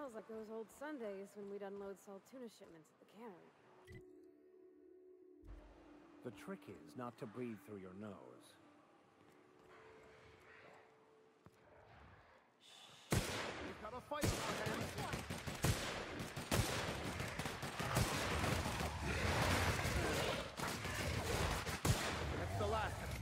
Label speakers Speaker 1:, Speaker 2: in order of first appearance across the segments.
Speaker 1: Smells like those old Sundays when we'd unload salt tuna shipments at the cannery.
Speaker 2: The trick is not to breathe through your nose.
Speaker 3: We've got a fight on our hands. That's the last of it.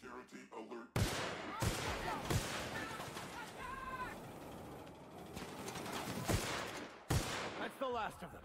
Speaker 4: Security alert.
Speaker 3: That's the last of them.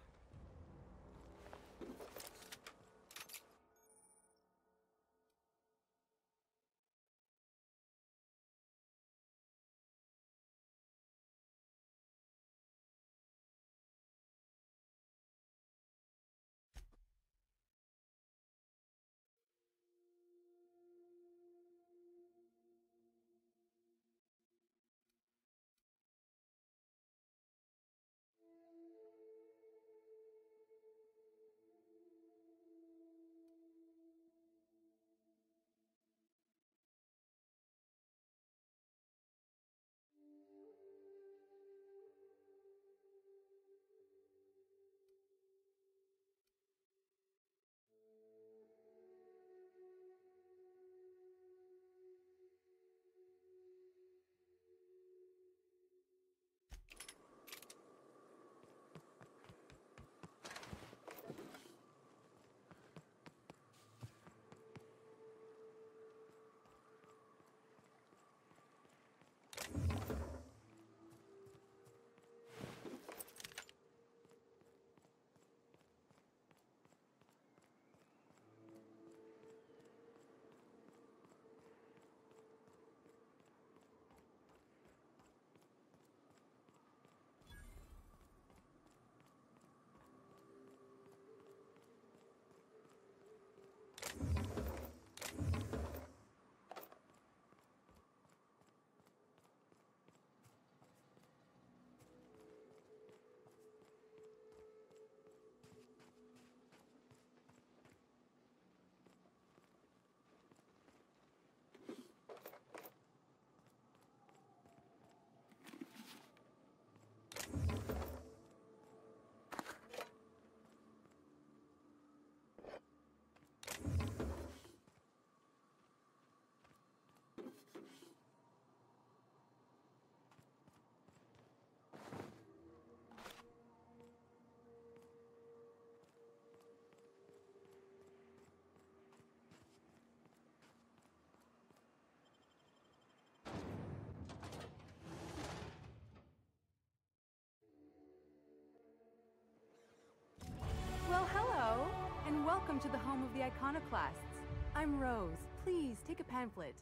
Speaker 5: Well, hello, and welcome to the home of the Iconoclasts. I'm Rose. Please take a pamphlet.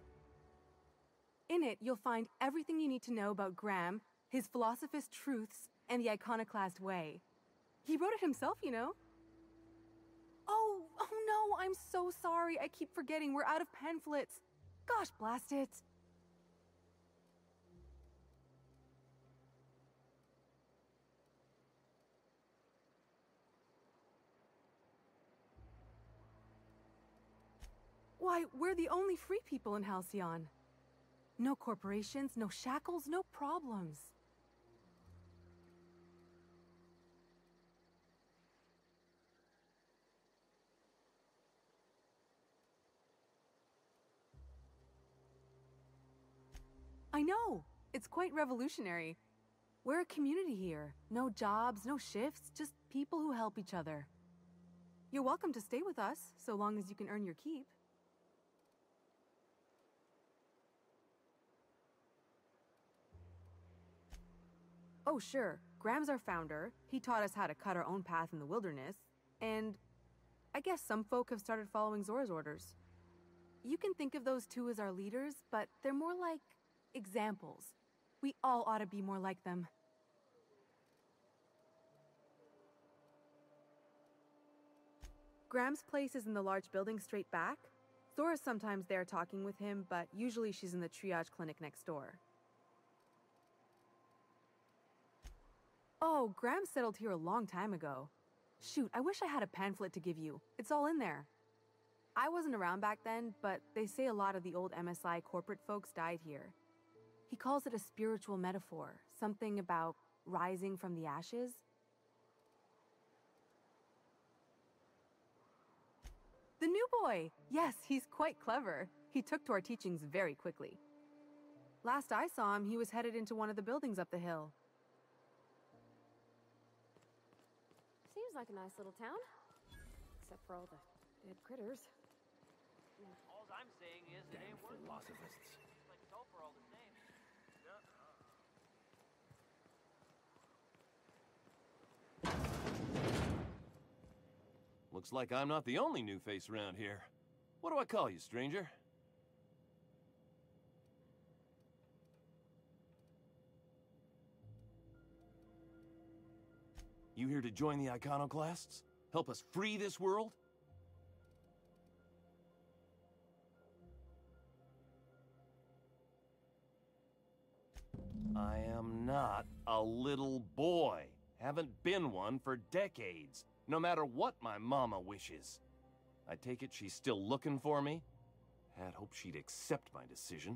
Speaker 5: In it, you'll find everything you need to know about Graham, his Philosophist truths, and the Iconoclast way. He wrote it himself, you know. Oh no, I'm so sorry. I keep forgetting we're out of pamphlets. Gosh, blast it. Why, we're the only free people in Halcyon. No corporations, no shackles, no problems. I know! It's quite revolutionary. We're a community here. No jobs, no shifts, just people who help each other. You're welcome to stay with us, so long as you can earn your keep. Oh, sure. Graham's our founder. He taught us how to cut our own path in the wilderness. And I guess some folk have started following Zora's orders. You can think of those two as our leaders, but they're more like examples. We all ought to be more like them. Graham's place is in the large building straight back. Zora's sometimes there talking with him, but usually she's in the triage clinic next door. Oh, Graham settled here a long time ago. Shoot, I wish I had a pamphlet to give you. It's all in there. I wasn't around back then, but they say a lot of the old MSI corporate folks died here. He calls it a spiritual metaphor, something about rising from the ashes. The new boy! Yes, he's quite clever. He took to our teachings very quickly. Last I saw him, he was headed into one of the buildings up the hill.
Speaker 1: Seems like a nice little town. Except for all the dead critters.
Speaker 3: All I'm saying is it
Speaker 2: Damn
Speaker 3: ain't worth it.
Speaker 2: philosophists.
Speaker 3: It's like sulfur all the same.
Speaker 4: Looks like I'm not the only new face around here. What do I call you, stranger? You here to join the Iconoclasts? Help us free this world? I am not a little boy. Haven't been one for decades, no matter what my mama wishes. I take it she's still looking for me? Had hoped she'd accept my decision.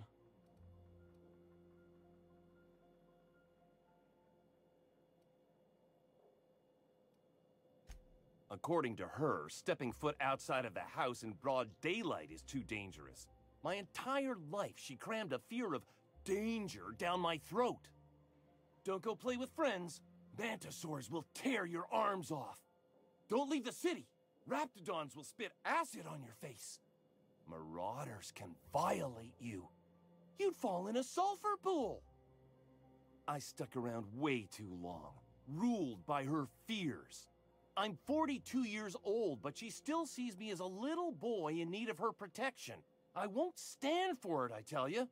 Speaker 4: According to her, stepping foot outside of the house in broad daylight is too dangerous. My entire life, she crammed a fear of danger down my throat. Don't go play with friends. Mantisaurs will tear your arms off. Don't leave the city. Raptidons will spit acid on your face. Marauders can violate you. You'd fall in a sulfur pool. I stuck around way too long, ruled by her fears. I'm 42 years old, but she still sees me as a little boy in need of her protection. I won't stand for it, I tell you.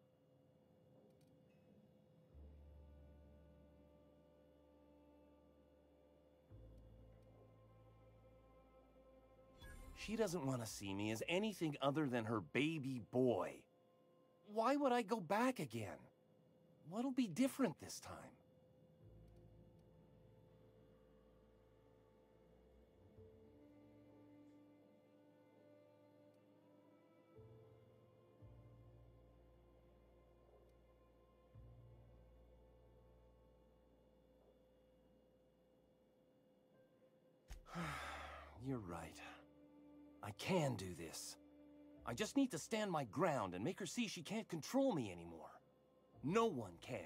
Speaker 4: She doesn't want to see me as anything other than her baby boy. Why would I go back again? What'll be different this time? You're right. I can do this. I just need to stand my ground and make her see she can't control me anymore. No one can.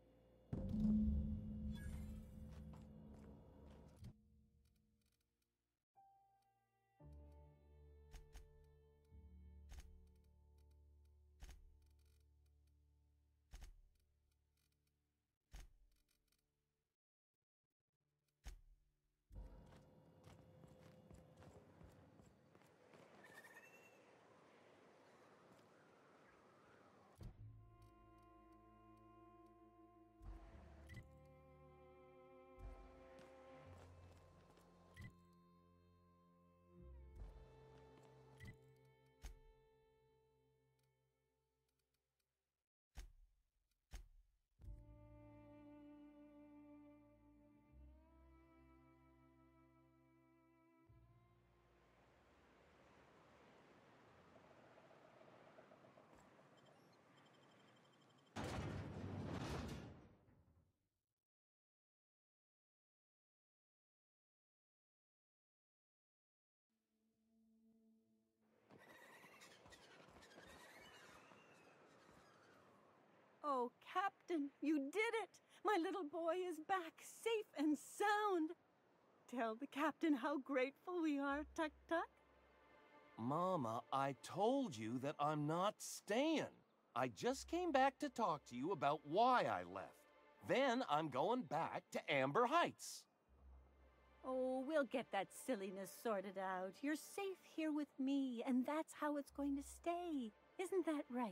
Speaker 6: Oh, Captain, you did it! My little boy is back, safe and sound. Tell the captain how grateful we are, Tuk-Tuk.
Speaker 4: Mama, I told you that I'm not staying. I just came back to talk to you about why I left. Then I'm going back to Amber Heights.
Speaker 6: Oh, we'll get that silliness sorted out. You're safe here with me, and that's how it's going to stay. Isn't that right?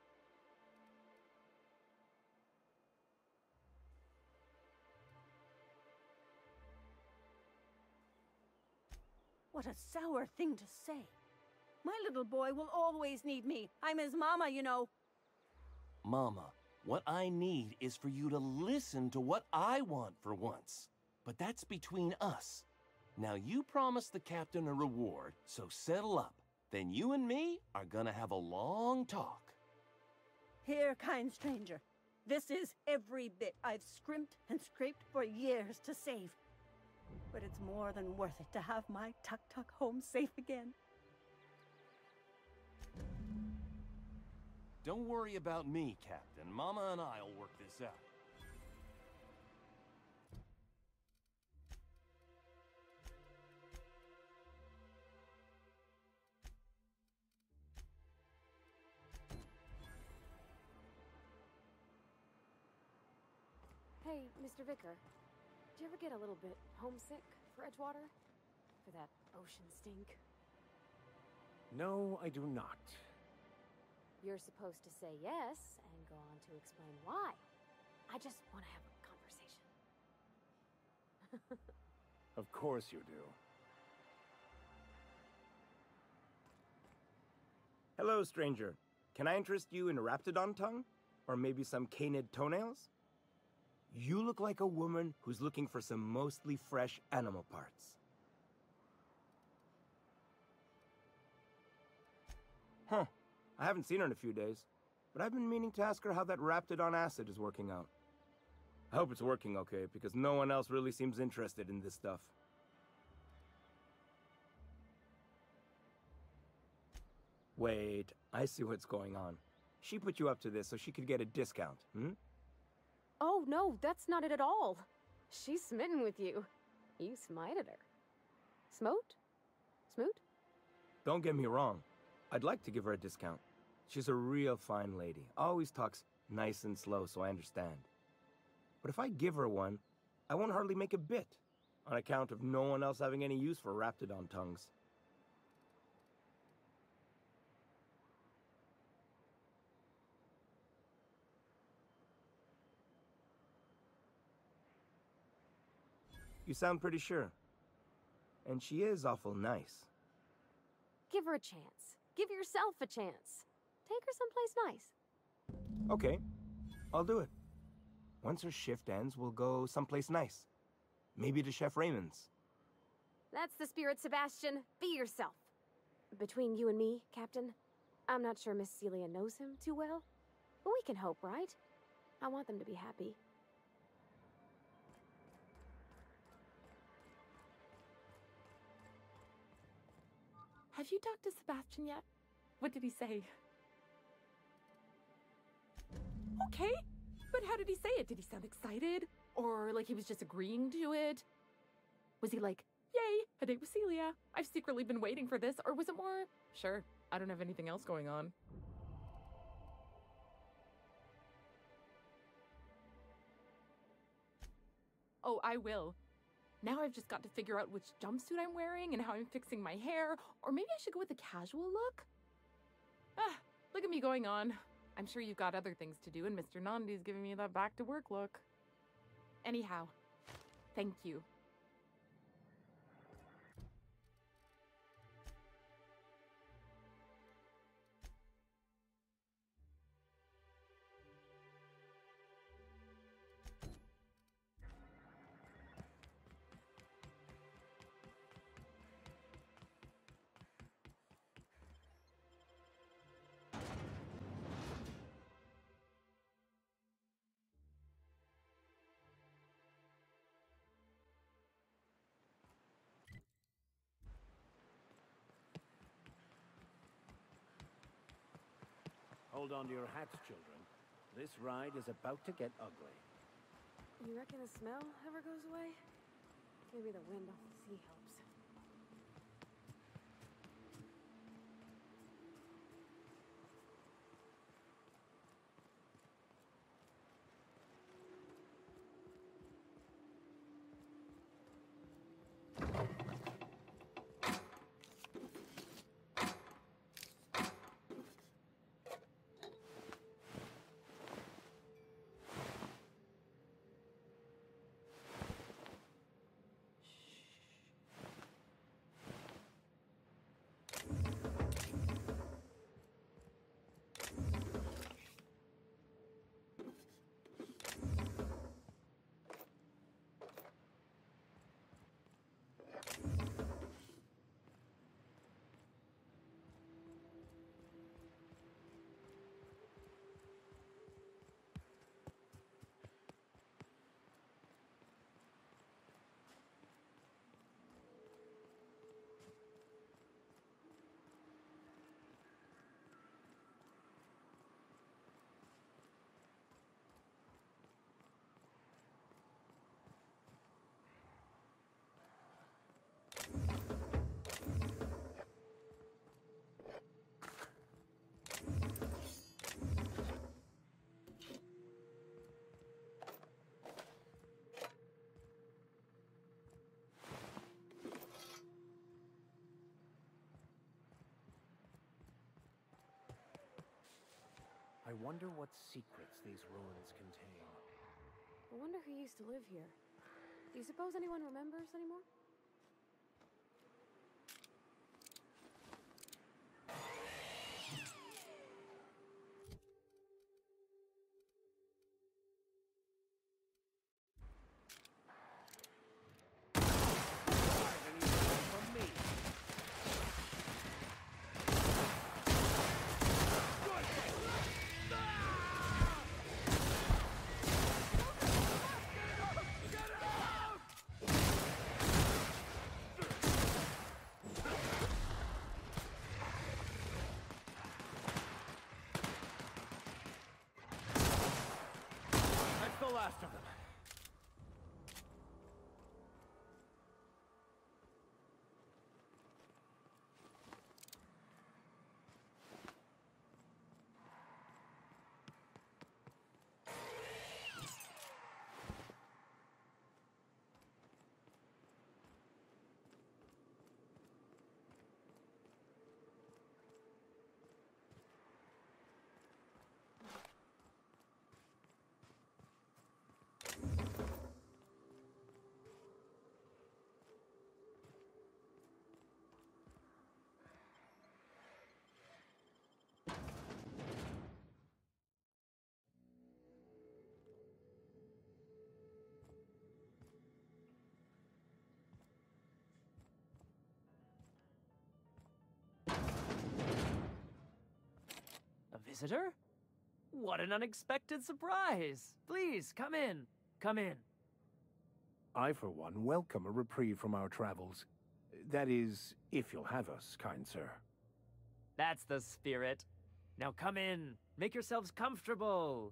Speaker 6: What a sour thing to say. My little boy will always need me. I'm his mama, you know.
Speaker 4: Mama, what I need is for you to listen to what I want for once. But that's between us. Now you promised the captain a reward, so settle up. Then you and me are gonna have a long talk.
Speaker 6: Here, kind stranger. This is every bit I've scrimped and scraped for years to save. But it's more than worth it to have my Tuk-Tuk home safe again.
Speaker 4: Don't worry about me, Captain. Mama and I'll work this out.
Speaker 1: Hey, Mr. Vicar. Do you ever get a little bit homesick for Edgewater? For that ocean stink?
Speaker 2: No, I do not.
Speaker 1: You're supposed to say yes and go on to explain why. I just want to have a conversation.
Speaker 2: Of course you do.
Speaker 7: Hello, stranger. Can I interest you in a raptidon tongue? Or maybe some canid toenails? You look like a woman who's looking for some mostly fresh animal parts. Huh. I haven't seen her in a few days, but I've been meaning to ask her how that raptidon acid is working out. I hope it's working okay, because no one else really seems interested in this stuff. Wait, I see what's going on. She put you up to this so she could get a discount, hmm?
Speaker 1: Oh, no, that's not it at all. She's smitten with you. You smited her. Smote? Smoot?
Speaker 7: Don't get me wrong. I'd like to give her a discount. She's a real fine lady. Always talks nice and slow so I understand. But if I give her one, I won't hardly make a bit, on account of no one else having any use for raptidon tongues. You sound pretty sure. And she is awful nice.
Speaker 1: Give her a chance. Give yourself a chance. Take her someplace nice.
Speaker 7: Okay, I'll do it. Once her shift ends, we'll go someplace nice. Maybe to Chef Raymond's.
Speaker 1: That's the spirit, Sebastian. Be yourself. Between you and me, Captain, I'm not sure Miss Celia knows him too well, but we can hope, right? I want them to be happy.
Speaker 8: Have you talked to Sebastian yet? What did he say? Okay, but how did he say it? Did he sound excited? Or like he was just agreeing to it? Was he like, yay, a date with Celia. I've secretly been waiting for this. Or was it more, sure, I don't have anything else going on. Oh, I will. Now I've just got to figure out which jumpsuit I'm wearing and how I'm fixing my hair. Or maybe I should go with a casual look? Ah, look at me going on. I'm sure you've got other things to do, and Mr. Nandi's giving me that back-to-work look. Anyhow, thank you.
Speaker 2: Hold on to your hats, children. This ride is about to get ugly.
Speaker 1: You reckon the smell ever goes away? Maybe the wind off the sea helps.
Speaker 2: wonder what secrets these ruins contain.
Speaker 1: I wonder who used to live here. Do you suppose anyone remembers anymore?
Speaker 2: That's the last of them.
Speaker 9: A visitor? What an unexpected surprise! Please, come in. Come in.
Speaker 2: I, for one, welcome a reprieve from our travels. That is, if you'll have us, kind sir.
Speaker 9: That's the spirit. Now come in. Make yourselves comfortable.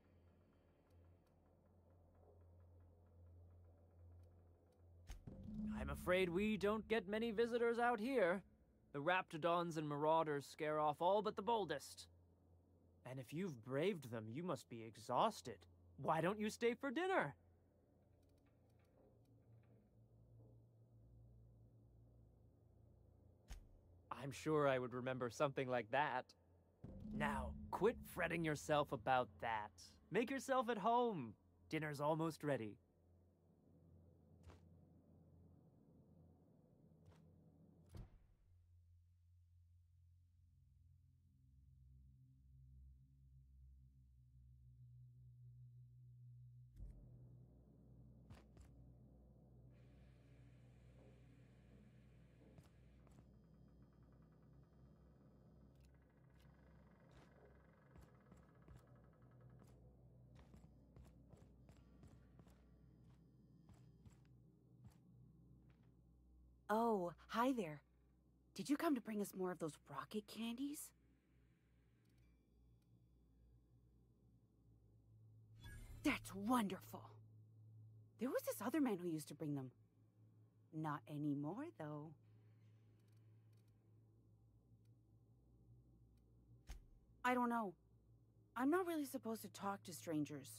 Speaker 9: I'm afraid we don't get many visitors out here. The Raptidons and Marauders scare off all but the boldest. And if you've braved them, you must be exhausted. Why don't you stay for dinner? I'm sure I would remember something like that. Now, quit fretting yourself about that. Make yourself at home. Dinner's almost ready.
Speaker 10: Oh, hi there. Did you come to bring us more of those rocket candies? That's wonderful. There was this other man who used to bring them. Not anymore, though. I don't know. I'm not really supposed to talk to strangers.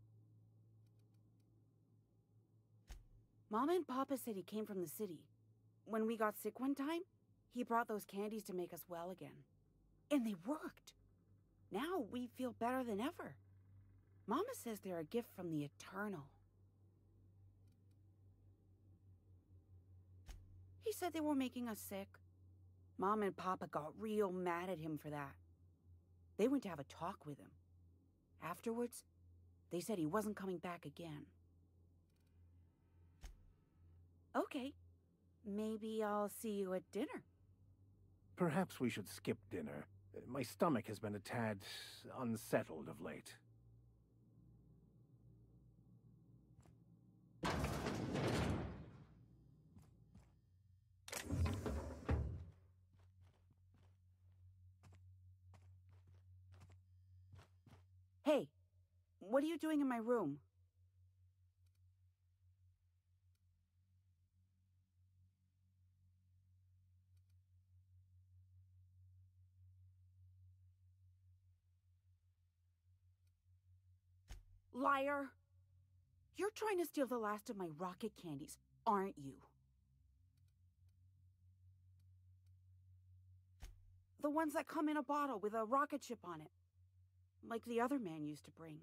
Speaker 10: Mama and Papa said he came from the city. When we got sick one time, he brought those candies to make us well again. And they worked. Now we feel better than ever. Mama says they're a gift from the Eternal. He said they were making us sick. Mom and Papa got real mad at him for that. They went to have a talk with him. Afterwards, they said he wasn't coming back again. Okay. Maybe I'll see you at dinner.
Speaker 2: Perhaps we should skip dinner. My stomach has been a tad unsettled of late.
Speaker 10: Hey, what are you doing in my room? Liar! You're trying to steal the last of my rocket candies, aren't you? The ones that come in a bottle with a rocket ship on it. like the other man used to bring.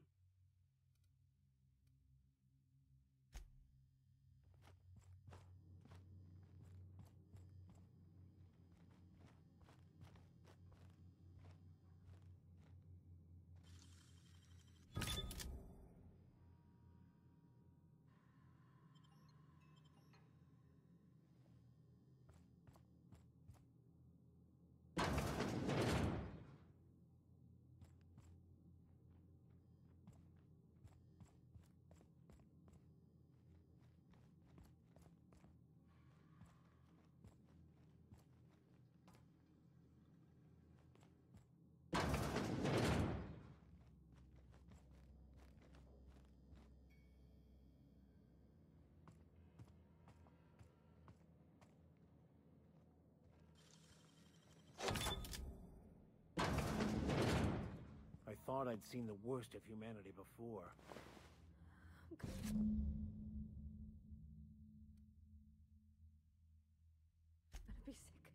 Speaker 2: I thought I'd seen the worst of humanity before.
Speaker 1: I'm gonna be sick.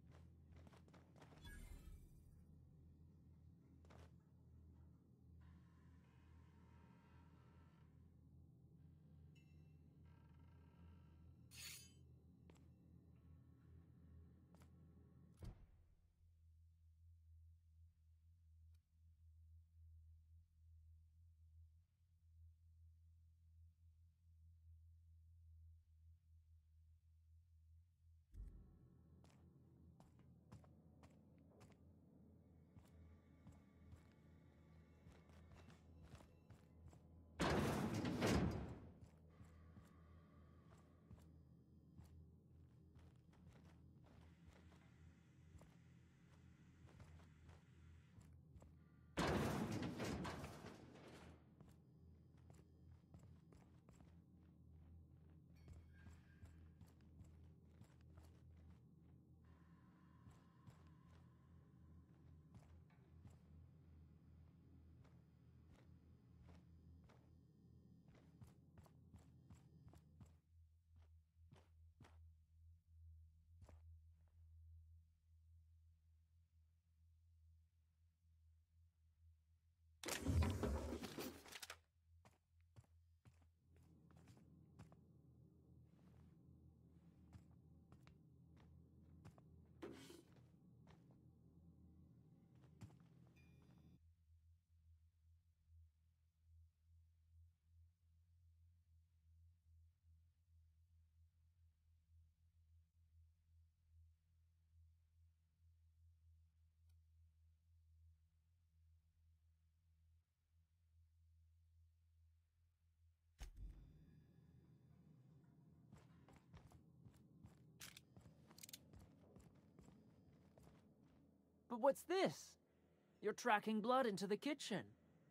Speaker 9: But what's this? You're tracking blood into the kitchen.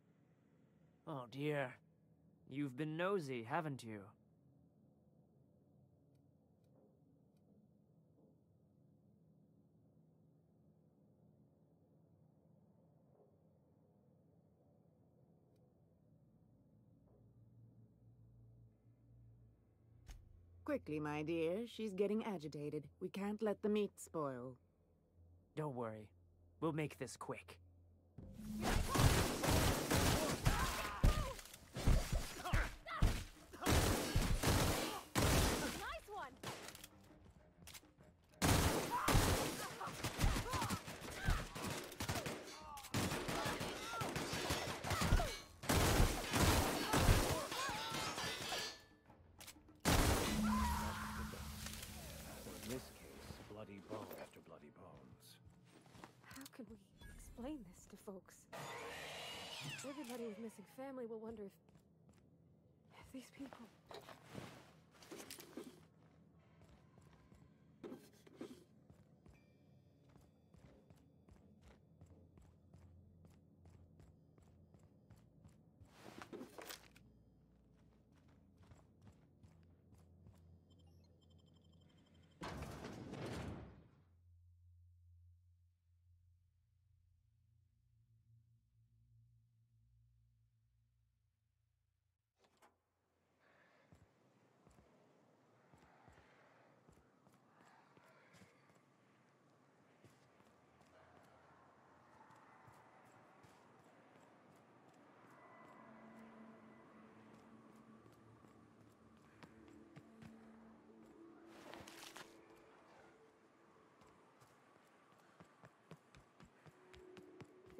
Speaker 9: Oh dear. You've been nosy, haven't you?
Speaker 11: Quickly, my dear. She's getting agitated. We can't let the meat spoil.
Speaker 9: Don't worry. We'll make this quick.
Speaker 1: Nice one!
Speaker 2: Or in this case, bloody bone after bloody bones.
Speaker 1: How can we explain this to folks? Everybody with missing family will wonder if these people...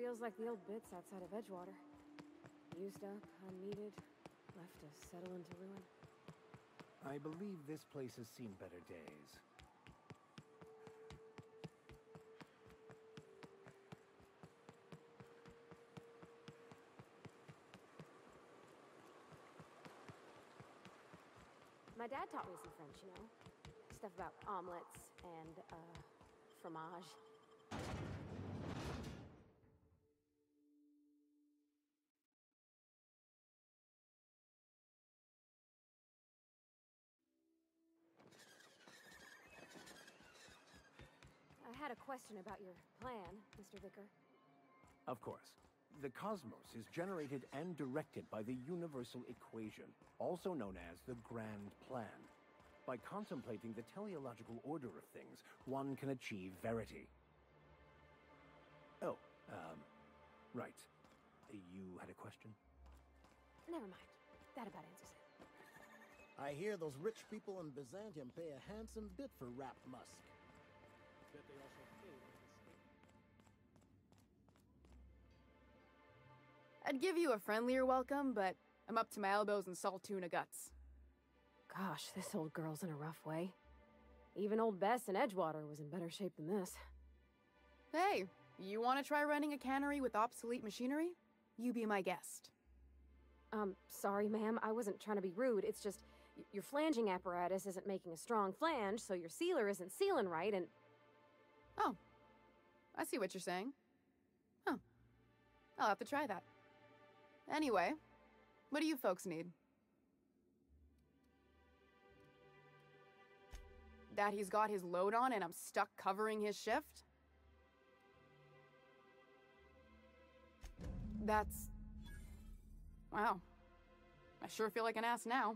Speaker 1: feels like the old bits outside of Edgewater. Used up, unneeded, left to settle into ruin.
Speaker 2: I believe this place has seen better days.
Speaker 1: My dad taught me some French, you know? Stuff about omelets and, fromage. I had a question about your plan, Mr. Vicar.
Speaker 2: Of course. The cosmos is generated and directed by the universal equation, also known as the Grand Plan. By contemplating the teleological order of things, one can achieve verity. Oh, right. You had a question?
Speaker 1: Never mind. That about answers it.
Speaker 12: I hear those rich people in Byzantium pay a handsome bit for wrapped musk. Bet they also pay with the steak.
Speaker 13: I'd give you a friendlier welcome, but I'm up to my elbows in salt tuna guts.
Speaker 1: Gosh, this old girl's in a rough way. Even old Bess in Edgewater was in better shape than this.
Speaker 13: Hey, you want to try running a cannery with obsolete machinery? You be my guest.
Speaker 1: Sorry, ma'am. I wasn't trying to be rude. It's just, your flanging apparatus isn't making a strong flange, so your sealer isn't sealing right, and...
Speaker 13: Oh, I see what you're saying. Huh. I'll have to try that. Anyway, what do you folks need? That he's got his load on and I'm stuck covering his shift? That's... Wow. I sure feel like an ass now.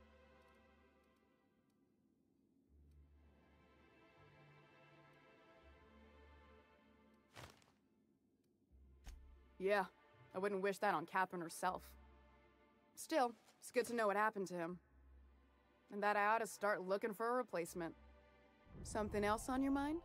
Speaker 13: Yeah, I wouldn't wish that on Catherine herself. Still, it's good to know what happened to him. And that I ought to start looking for a replacement. Something else on your mind?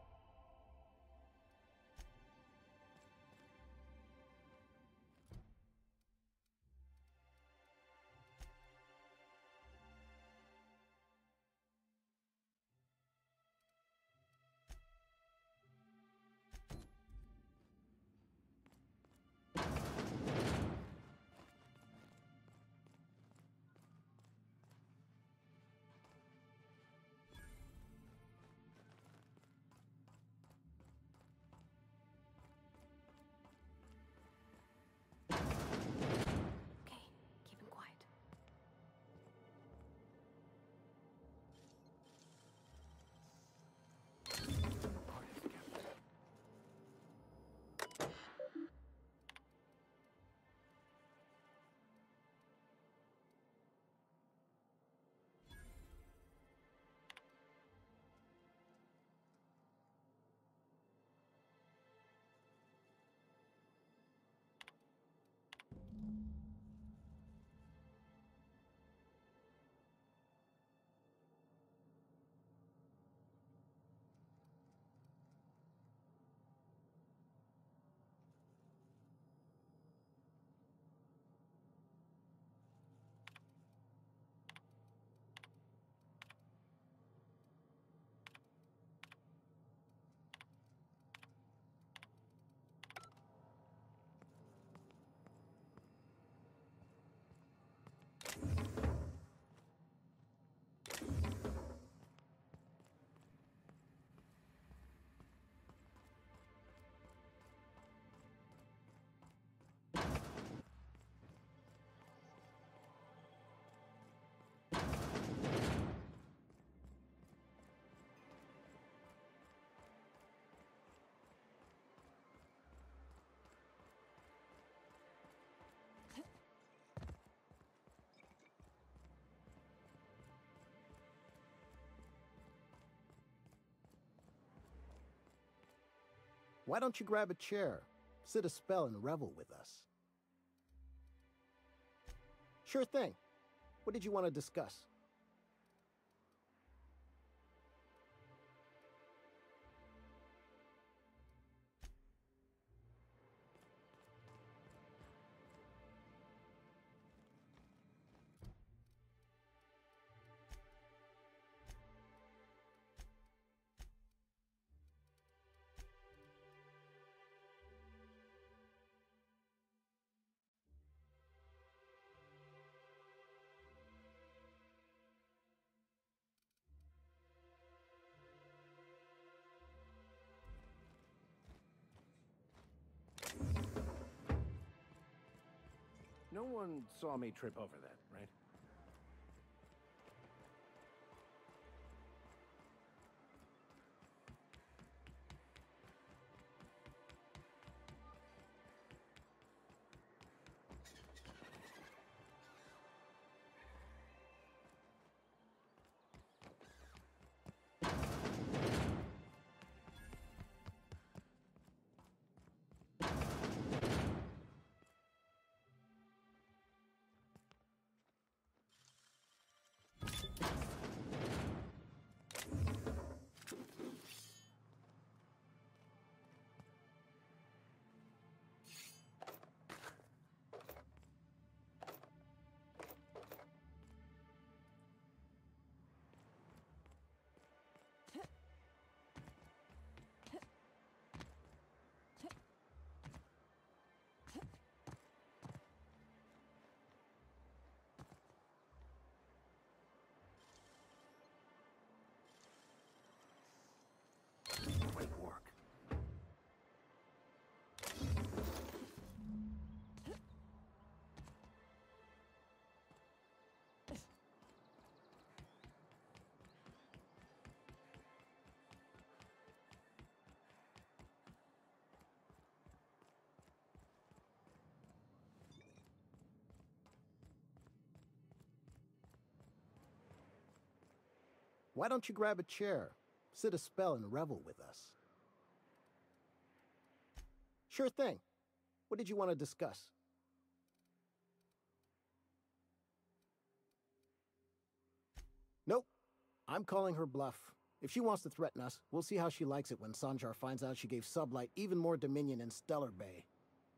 Speaker 12: Why don't you grab a chair, sit a spell, and revel with us? Sure thing. What did you want to discuss?
Speaker 2: No one saw me trip over that, right? Great work.
Speaker 12: Why don't you grab a chair, sit a spell, and revel with us? Sure thing. What did you want to discuss? Nope. I'm calling her bluff. If she wants to threaten us, we'll see how she likes it when Sanjar finds out she gave Sublight even more dominion in Stellar Bay.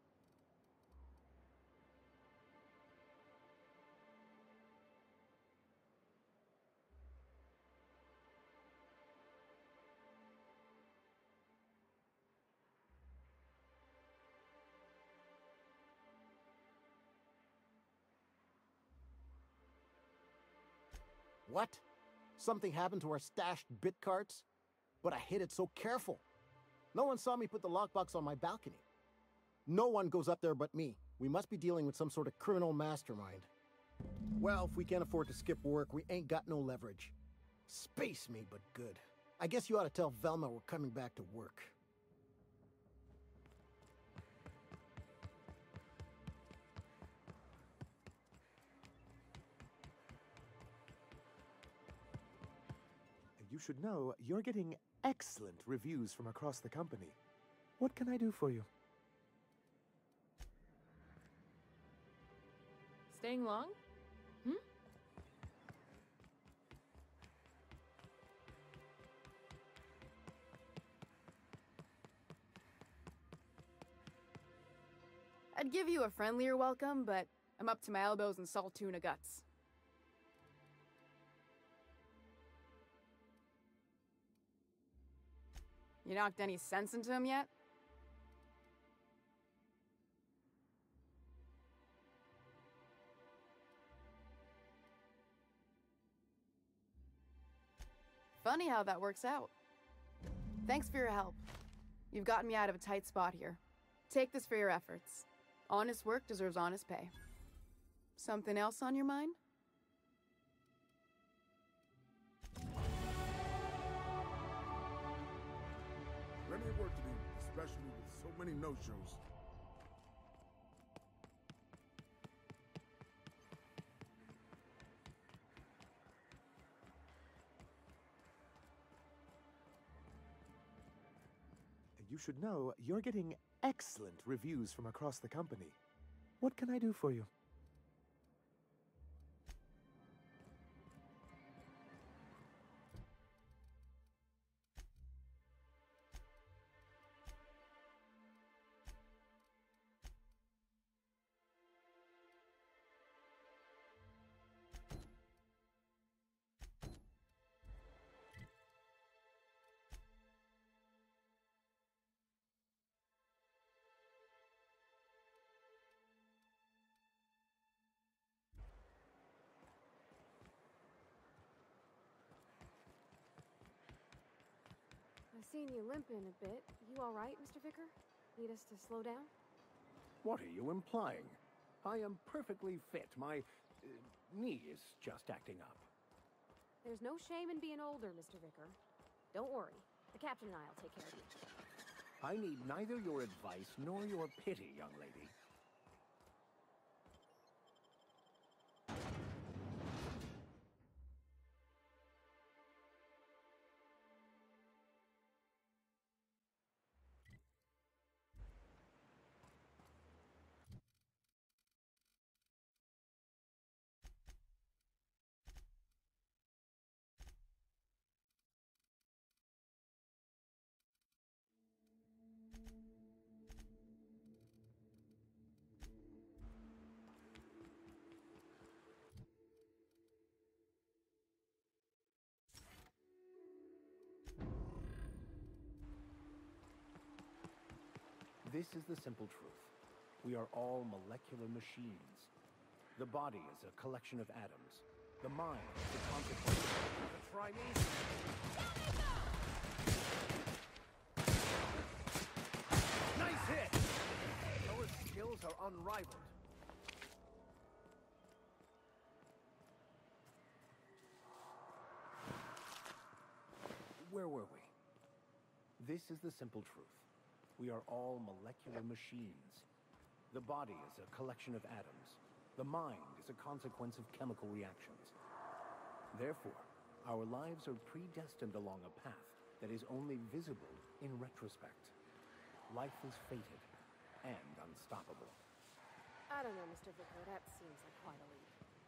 Speaker 12: What? Something happened to our stashed bit carts? But I hid it so careful. No one saw me put the lockbox on my balcony. No one goes up there but me. We must be dealing with some sort of criminal mastermind. Well, if we can't afford to skip work, we ain't got no leverage. Space me, but good. I guess you ought to tell Velma we're coming back to work.
Speaker 14: You should know you're getting excellent reviews from across the company. What can I do for you?
Speaker 8: Staying long? Hmm?
Speaker 13: I'd give you a friendlier welcome, but I'm up to my elbows in salt tuna guts. You knocked any sense into him yet? Funny how that works out. Thanks for your help. You've gotten me out of a tight spot here. Take this for your efforts. Honest work deserves honest pay. Something else on your mind?
Speaker 15: Plenty of work to do, especially with so many no-shows.
Speaker 14: You should know you're getting excellent reviews from across the company. What can I do for you?
Speaker 1: I've seen you limping a bit. You all right, Mr. Vicar? Need us to slow down?
Speaker 2: What are you implying? I am perfectly fit. My knee is just acting up.
Speaker 1: There's no shame in being older, Mr. Vicar. Don't worry. The captain and I'll take care of you.
Speaker 2: I need neither your advice nor your pity, young lady. This is the simple truth. We are all molecular machines. The body is a collection of atoms. The mind is a consequence of... Try me! Nice hit! Those skills are unrivaled. Where were we? This is the simple truth. We are all molecular machines. The body is a collection of atoms. The mind is a consequence of chemical reactions. Therefore, our lives are predestined along a path that is only visible in retrospect. Life is fated and unstoppable.
Speaker 1: I don't know, Mr. Vicar. That seems like quite a leap.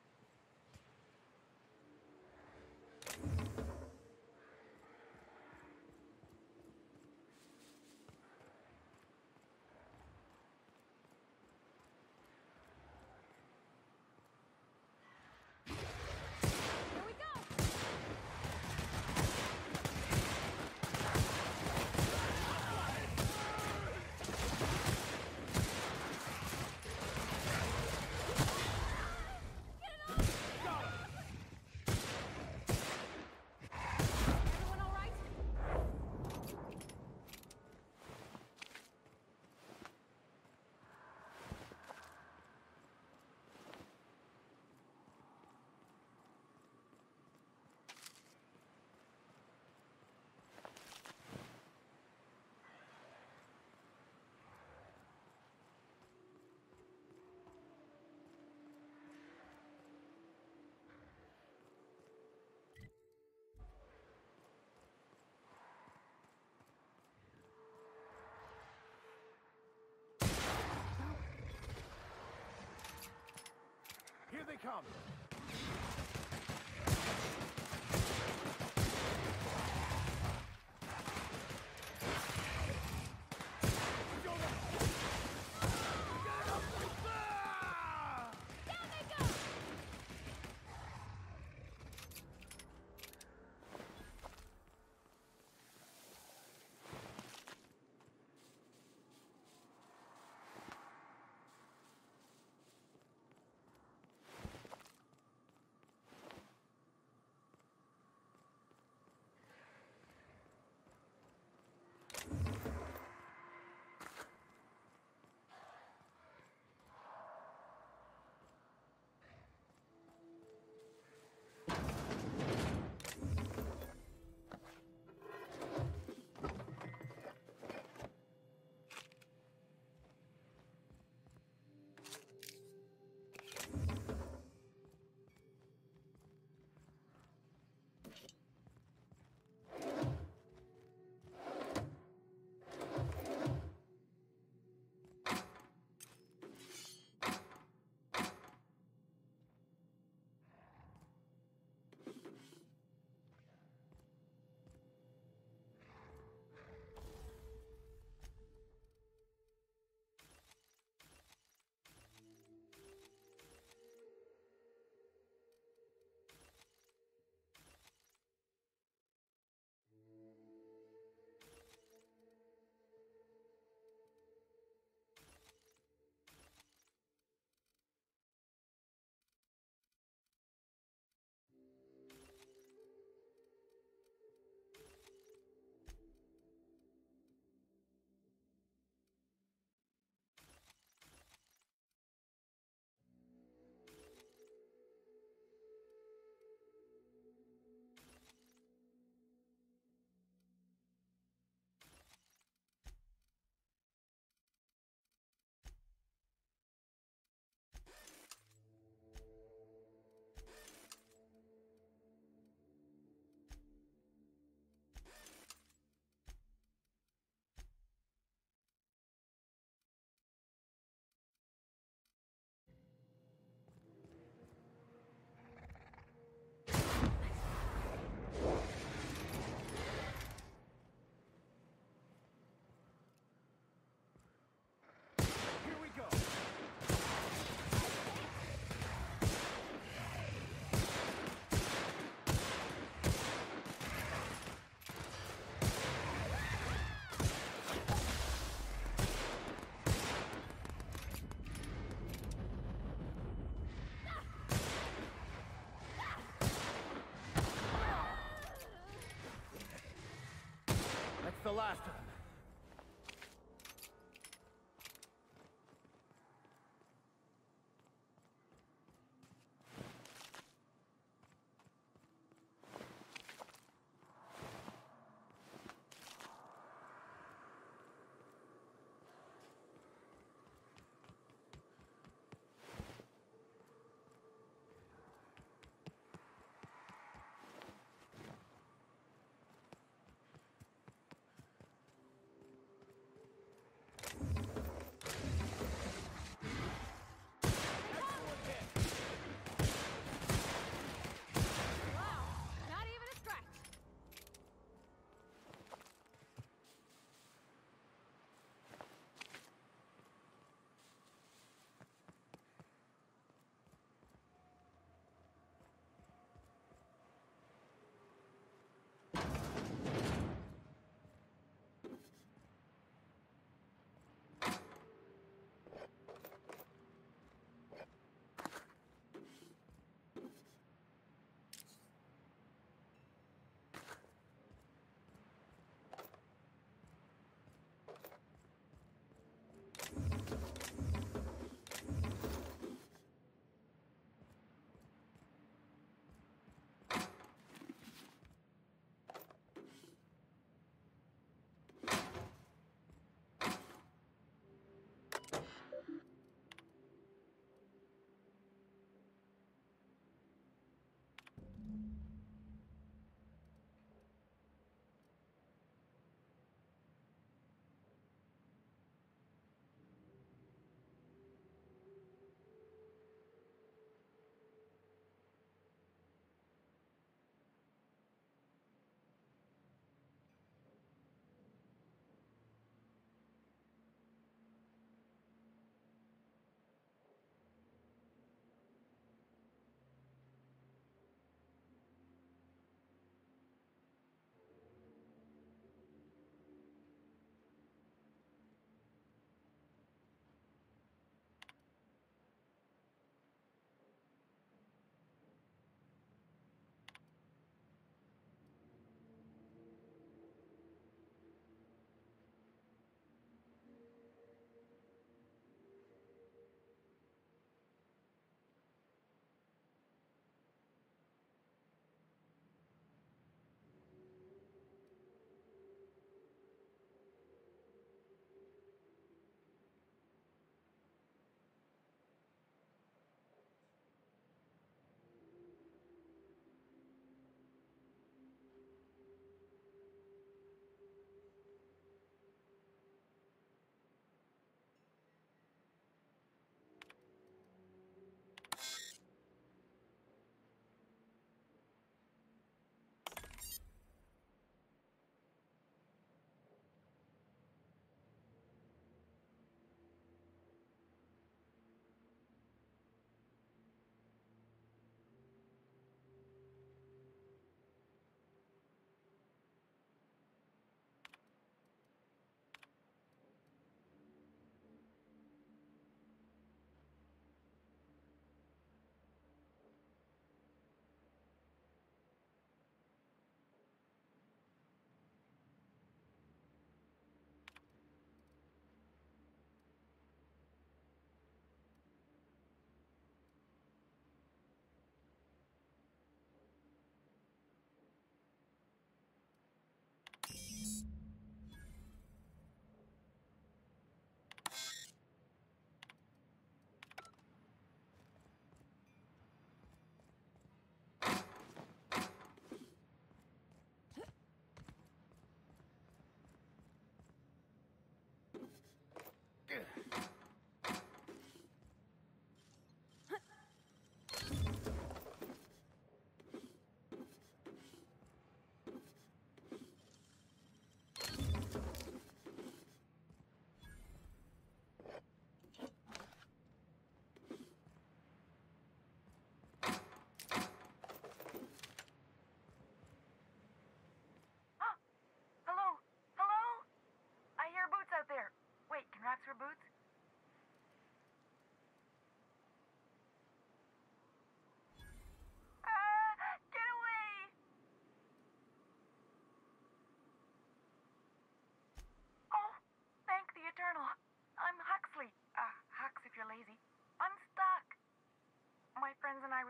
Speaker 2: Here they come! the last of them.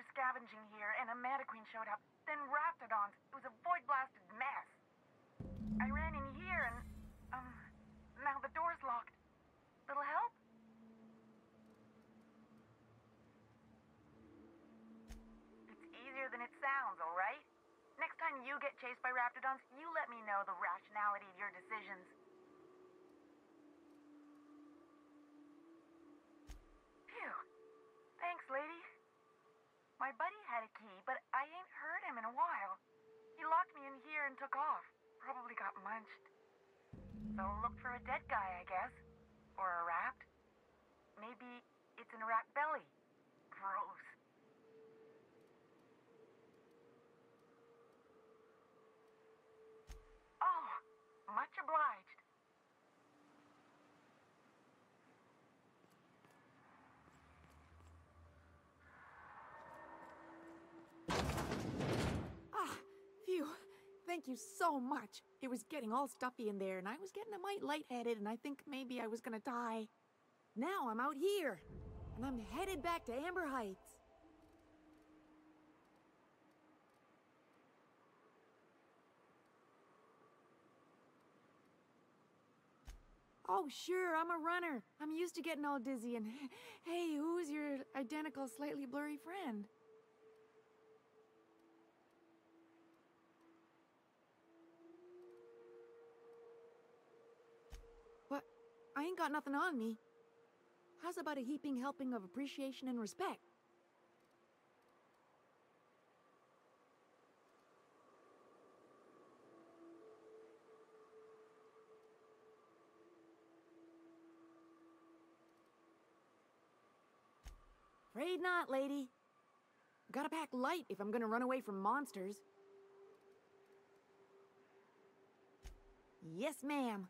Speaker 16: scavenging here, and a Mantiqueen showed up. Then Raptidons. It was a void-blasted mess. I ran in here and, now the door's locked. Little help? It's easier than it sounds, all right? Next time you get chased by Raptidons, you let me know the rationality of your decisions. Phew. Thanks, lady. My buddy had a key, but I ain't heard him in a while. He locked me in here and took off. Probably got munched. So look for a dead guy, I guess. Or a rat. Maybe it's in a rat belly. Gross. Oh, much obliged.
Speaker 11: Phew. Thank you so much. It was getting all stuffy in there, and I was getting a mite lightheaded, and I think maybe I was gonna die. Now I'm out here, and I'm headed back to Amber Heights. Oh, sure, I'm a runner. I'm used to getting all dizzy, and hey, who's your identical, slightly blurry friend? But I ain't got nothing on me. How's about a heaping helping of appreciation and respect? Afraid not, lady. Gotta pack light if I'm gonna run away from monsters. Yes, ma'am.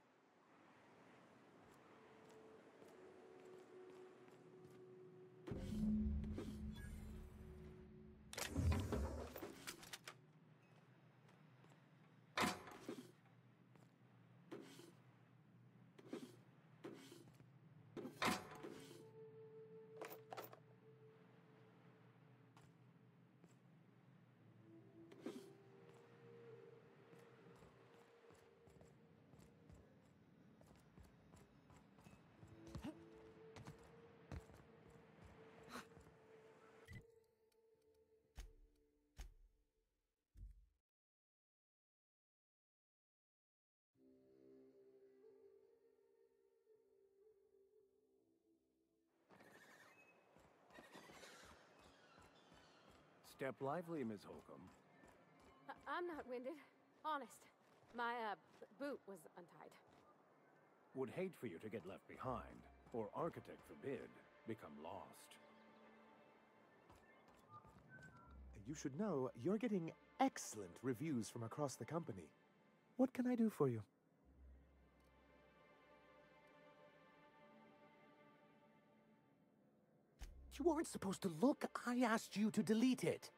Speaker 2: Step lively, Miss Holcomb.
Speaker 1: I'm not winded. Honest. My, boot was untied.
Speaker 2: Would hate for you to get left behind, or architect forbid, become lost.
Speaker 14: You should know you're getting excellent reviews from across the company. What can I do for you?
Speaker 17: You weren't supposed to look. I asked you to delete it.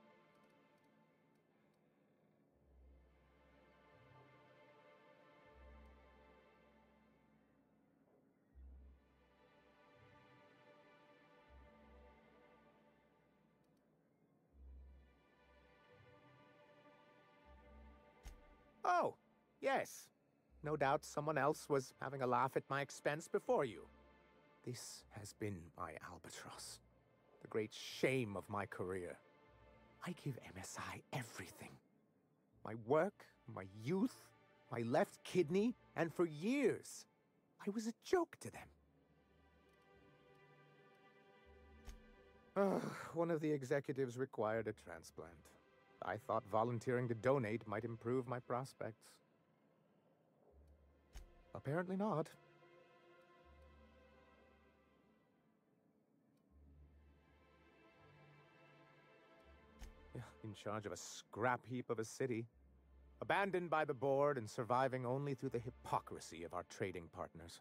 Speaker 14: Oh, yes. No doubt someone else was having a laugh at my expense before you. This has been my albatross, the great shame of my career. I give MSI everything. My work, my youth, my left kidney, and for years, I was a joke to them. One of the executives required a transplant. I thought volunteering to donate might improve my prospects. Apparently not. In charge of a scrap heap of a city, abandoned by the board and surviving only through the hypocrisy of our trading partners.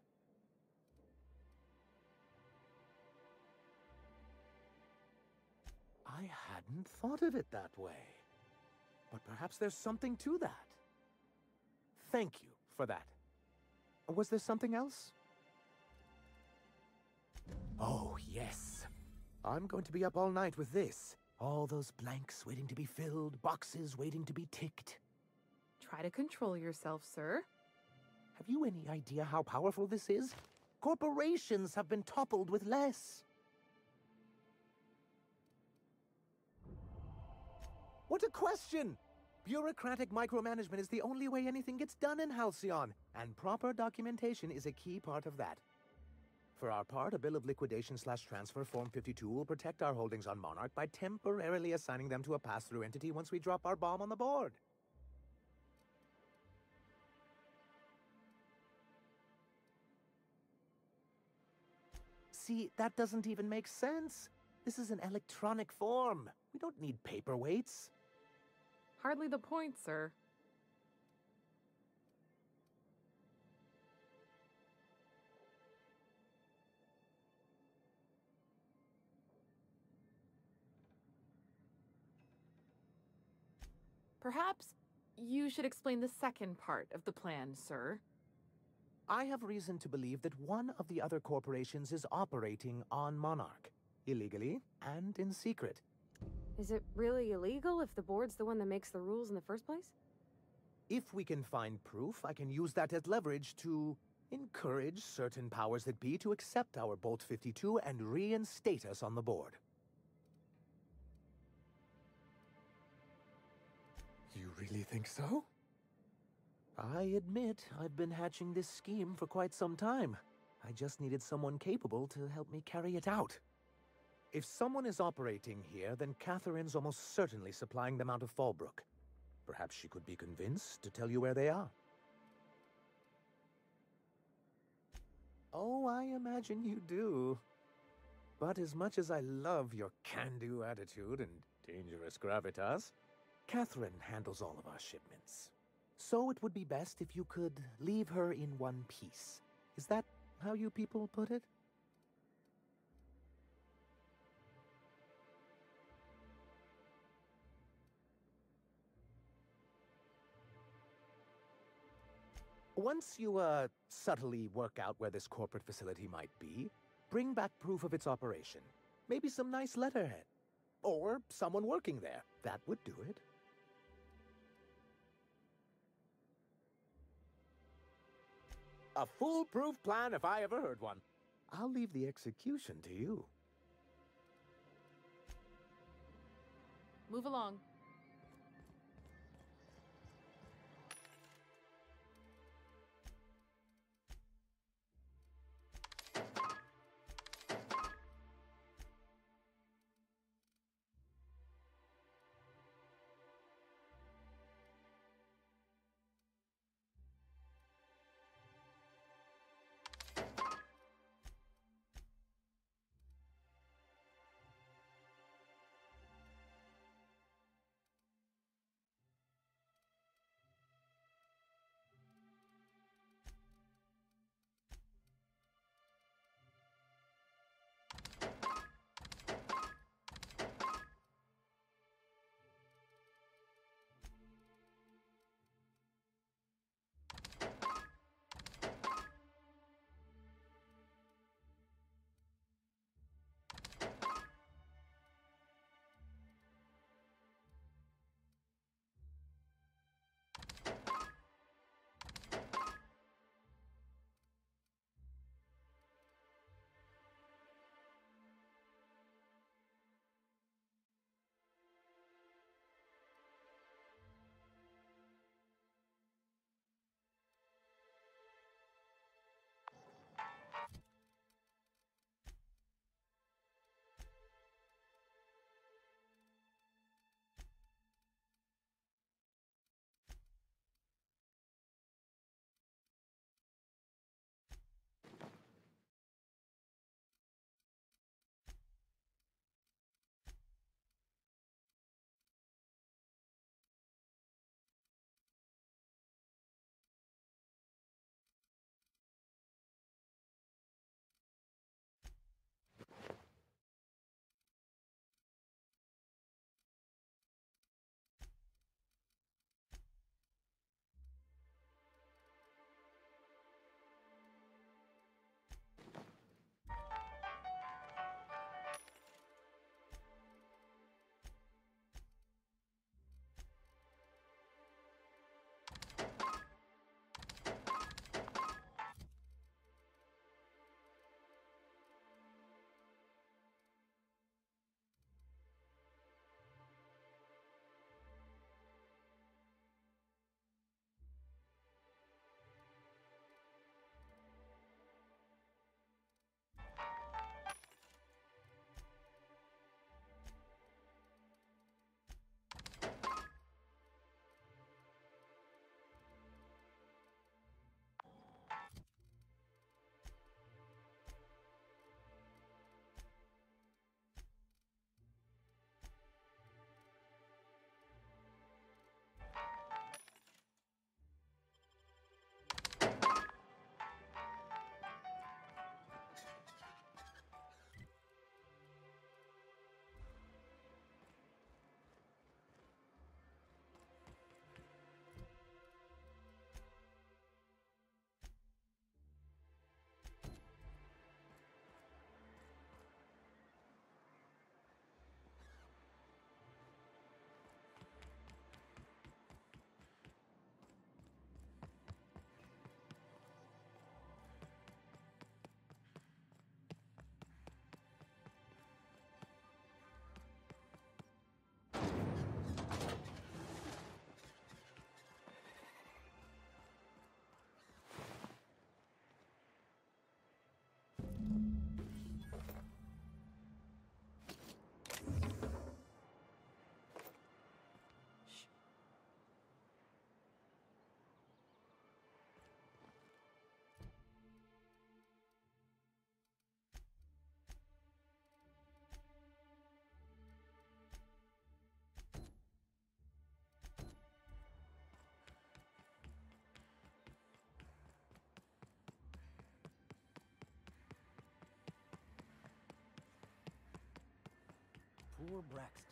Speaker 14: I hadn't thought of it that way. But perhaps there's something to that. Thank you for that. Was there something else? Oh, yes. I'm going to be up all night with this.
Speaker 17: All those blanks waiting to be filled, boxes waiting to be ticked.
Speaker 8: Try to control yourself, sir.
Speaker 17: Have you any idea how powerful this is? Corporations have been toppled with less. What a question! Bureaucratic micromanagement is the only way anything gets done in Halcyon, and proper documentation is a key part of that. For our part, a bill of liquidation/transfer Form 52 will protect our holdings on Monarch by temporarily assigning them to a pass-through entity once we drop our bomb on the board. See, that doesn't even make sense. This is an electronic form. We don't need paperweights.
Speaker 8: Hardly the point, sir. Perhaps you should explain the second part of the plan, sir.
Speaker 17: I have reason to believe that one of the other corporations is operating on Monarch, illegally and in secret.
Speaker 1: Is it really illegal if the board's the one that makes the rules in the first place?
Speaker 17: If we can find proof, I can use that as leverage to encourage certain powers that be to accept our Bolt 52 and reinstate us on the board.
Speaker 14: You really think so?
Speaker 17: I admit I've been hatching this scheme for quite some time. I just needed someone capable to help me carry it out. If someone is operating here, then Catherine's almost certainly supplying them out of Fallbrook. Perhaps she could be convinced to tell you where they are. Oh, I imagine you do. But as much as I love your can-do attitude and dangerous gravitas, Catherine handles all of our shipments. So it would be best if you could leave her in one piece. Is that how you people put it? Once you, subtly work out where this corporate facility might be, bring back proof of its operation. Maybe some nice letterhead. Or someone working there. That would do it. A foolproof plan if I ever heard one. I'll leave the execution to you.
Speaker 8: Move along.
Speaker 2: Sure, Braxton.